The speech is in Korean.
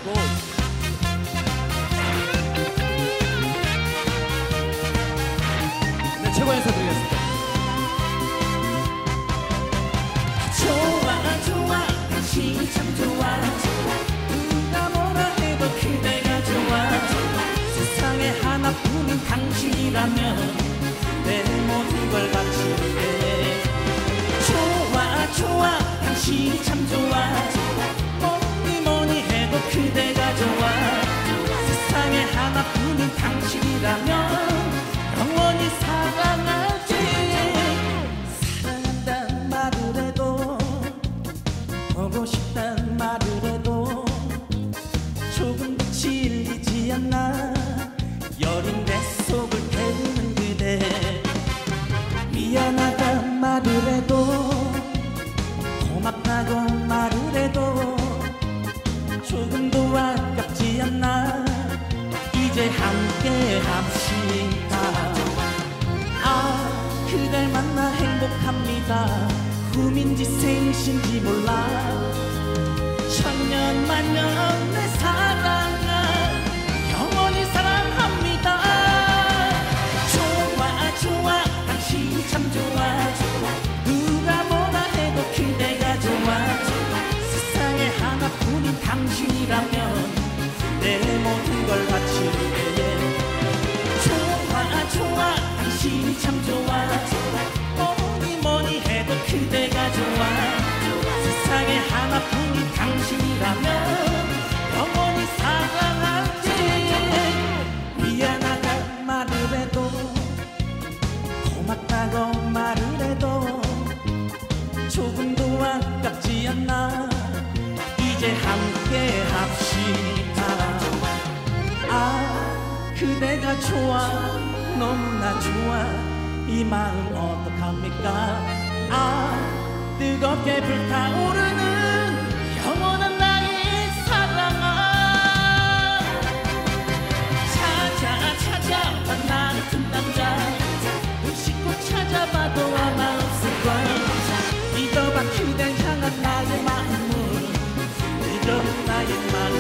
마시고. 네, 최고 인사 드리겠습니다. 좋아 좋아 당신이 참 좋아 누가 뭐라 해도 그대가 좋아 세상에 하나뿐인 당신이라면 내 모든 걸 바칠게 좋아 좋아 당신이 참 좋아 뭐니 해도 그대가 좋아 세상에 하나뿐인 당신이라면 영원히 사랑할게 사랑한단 말을 해도 보고 싶단 말을 해도 조금도 질리지 않나 여린 내 속을 태우는 그대 미안하단 말을 해도 고맙다고 말을 해도 조금도 아깝지 않나 이제 함께 합시다 아 그댈 만나 행복합니다 꿈인지 생신지 몰라 천년만년 내 사랑아 영원히 사랑합니다 좋아 좋아 당신이 참 좋아 누가 뭐라 해도 그대가 좋아 세상에 하나뿐인 당신이라면 내 모든 걸 바칠게 좋아 좋아 당신이 참 좋아 뭐니 해도 그대가 좋아 세상에 하나뿐인 당신이라면 영원히 사랑할게 미안하다 말을 해도 고맙다고 말을 해도 조금도 아깝지 않나 이제 함께 합시다 아 그대가 좋아 너무나 좋아 이 마음 어떡합니까 아 뜨겁게 불타오르는 영원한 나의 사랑아 찾아 나 같은 남자 의식껏 찾아봐도 아마 없을걸 믿어봐 그댈 향한 나의 마음을 믿어 나의 마음